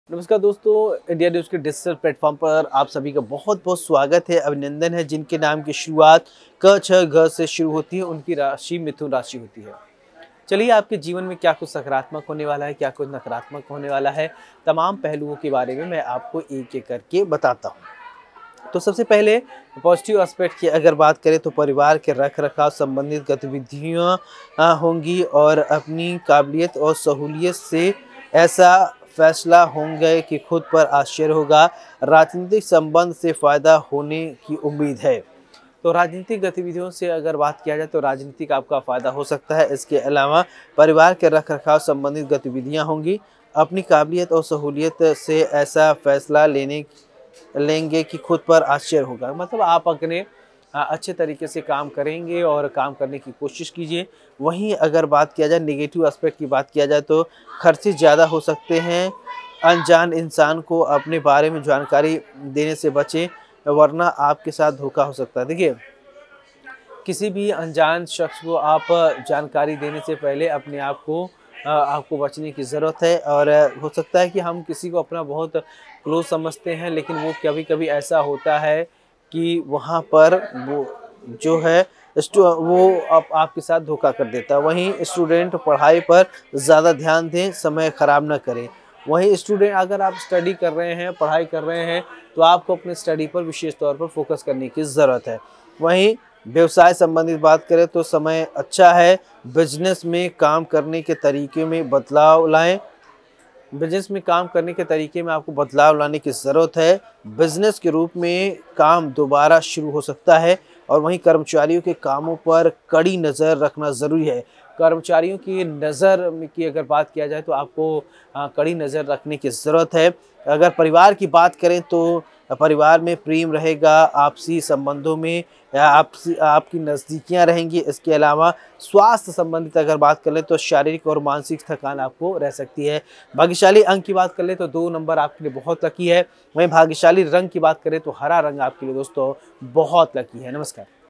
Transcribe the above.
नमस्कार दोस्तों, India news के डिजिटल प्लेटफॉर्म पर आप सभी का बहुत बहुत स्वागत है। अभिनंदन है जिनके नाम की शुरुआत क छ घ से शुरू होती है, उनकी राशि मिथुन राशि होती है। चलिए, आपके जीवन में क्या कुछ सकारात्मक होने वाला है, क्या कुछ नकारात्मक होने वाला है, तमाम पहलुओं के बारे में मैं आपको एक एक करके बताता हूँ। तो सबसे पहले पॉजिटिव एस्पेक्ट की अगर बात करें तो परिवार के रख रखाव संबंधित गतिविधियाँ होंगी और अपनी काबिलियत और सहूलियत से ऐसा फैसला होंगे कि खुद पर आश्चर्य होगा। राजनीतिक संबंध से फायदा होने की उम्मीद है। तो राजनीतिक गतिविधियों से अगर बात किया जाए तो राजनीतिक आपका फायदा हो सकता है। इसके अलावा परिवार के रख रखाव संबंधित गतिविधियां होंगी। अपनी काबिलियत और सहूलियत से ऐसा फैसला लेंगे कि खुद पर आश्चर्य होगा। मतलब आप अपने अच्छे तरीके से काम करेंगे और काम करने की कोशिश कीजिए। वहीं अगर बात किया जाए नेगेटिव एस्पेक्ट की बात किया जाए तो खर्चे ज़्यादा हो सकते हैं। अनजान इंसान को अपने बारे में जानकारी देने से बचें, वरना आपके साथ धोखा हो सकता है। देखिए, किसी भी अनजान शख्स को आप जानकारी देने से पहले अपने आप को आपको बचने की ज़रूरत है। और हो सकता है कि हम किसी को अपना बहुत क्लोज समझते हैं, लेकिन वो कभी-कभी ऐसा होता है कि वहाँ पर वो जो है वो आपके साथ धोखा कर देता है। वहीं स्टूडेंट पढ़ाई पर ज़्यादा ध्यान दें, समय ख़राब ना करें। वहीं स्टूडेंट अगर आप स्टडी कर रहे हैं, पढ़ाई कर रहे हैं, तो आपको अपने स्टडी पर विशेष तौर पर फोकस करने की ज़रूरत है। वहीं व्यवसाय संबंधित बात करें तो समय अच्छा है। बिजनेस में काम करने के तरीके में बदलाव लाएं। बिजनेस में काम करने के तरीके में आपको बदलाव लाने की ज़रूरत है। बिजनेस के रूप में काम दोबारा शुरू हो सकता है। और वहीं कर्मचारियों के कामों पर कड़ी नज़र रखना ज़रूरी है। कर्मचारियों की नज़र की अगर बात किया जाए तो आपको कड़ी नज़र रखने की ज़रूरत है। अगर परिवार की बात करें तो परिवार में प्रेम रहेगा, आपसी संबंधों में आपकी नज़दीकियाँ रहेंगी। इसके अलावा स्वास्थ्य संबंधित अगर बात कर लें तो शारीरिक और मानसिक थकान आपको रह सकती है। भाग्यशाली अंक की बात कर लें तो 2 नंबर आपके लिए बहुत लकी है। वहीं भाग्यशाली रंग की बात करें तो हरा रंग आपके लिए दोस्तों बहुत लकी है। नमस्कार।